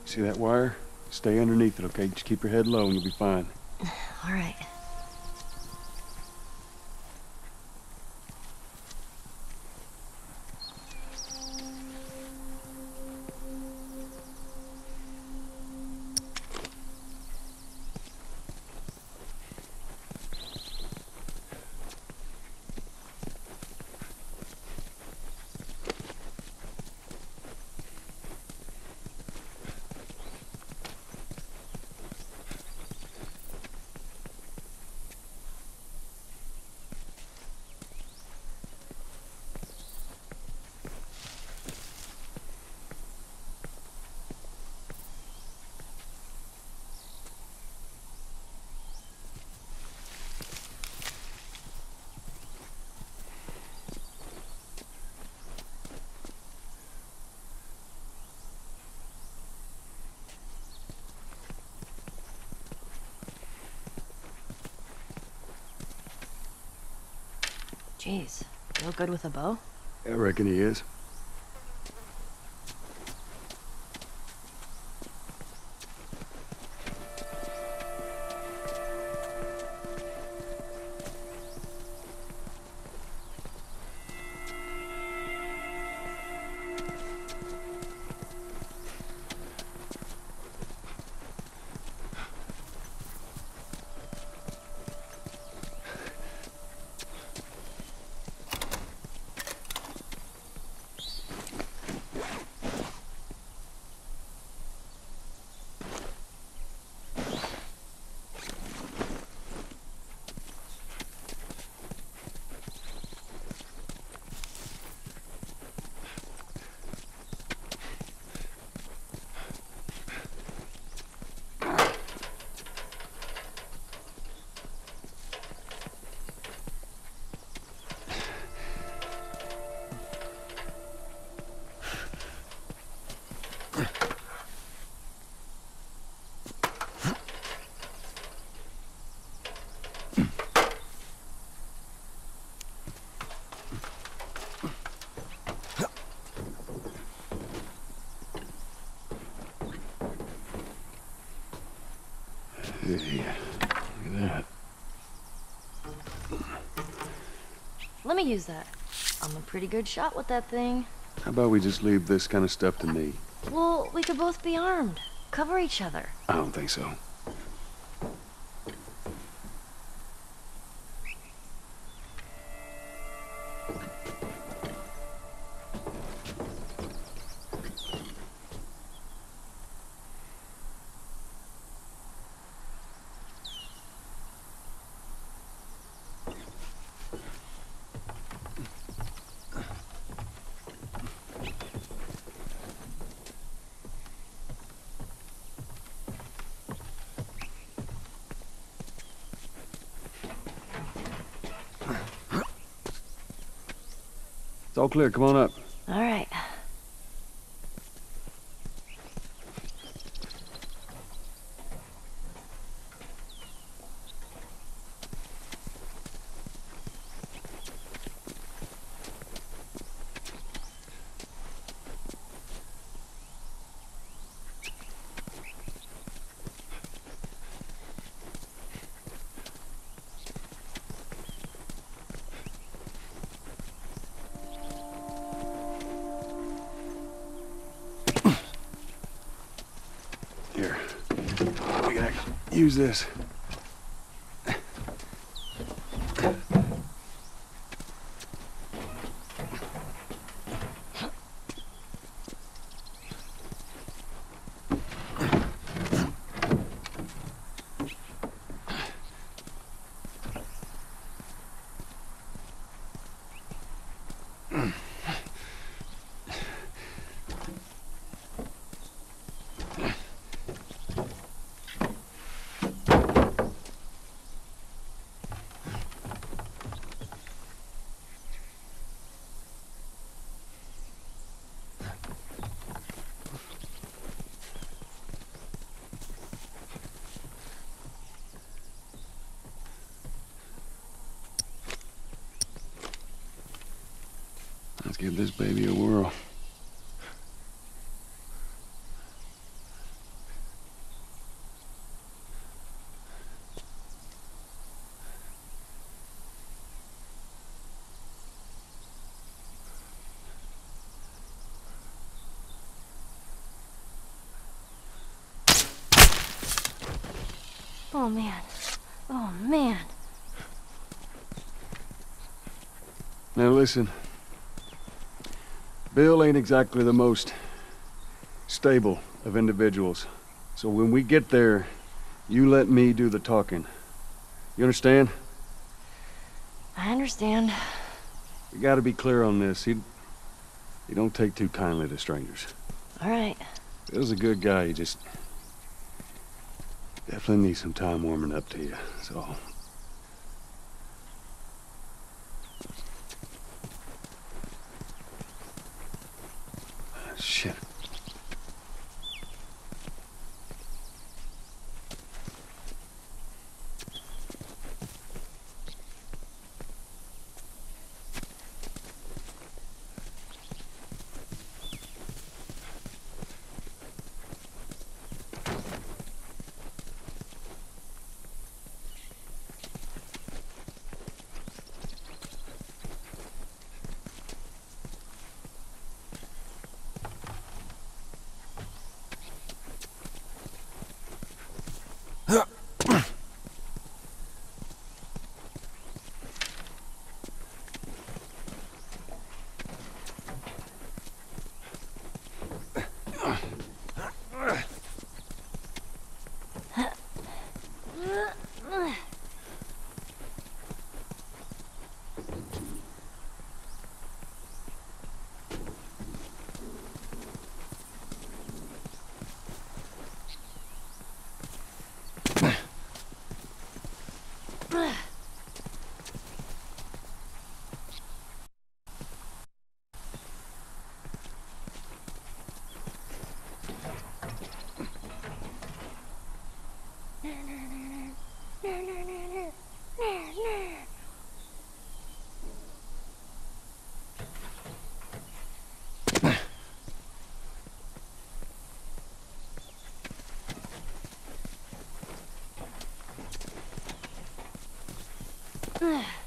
See that wire? Stay underneath it, okay? Just keep your head low and you'll be fine. All right. Jeez, feel good with a bow? I reckon he is. Yeah, look at that. Let me use that. I'm a pretty good shot with that thing. How about we just leave this kind of stuff to me? Well, we could both be armed. Cover each other. I don't think so. It's all clear. Come on up. All right. Here. We can actually use this. Let's give this baby a whirl. Oh, man. Oh, man. Now listen. Bill ain't exactly the most stable of individuals. So when we get there, you let me do the talking. You understand? I understand. We gotta be clear on this. He don't take too kindly to strangers. All right. Bill's a good guy. He just definitely needs some time warming up to you. So shit. Ugh.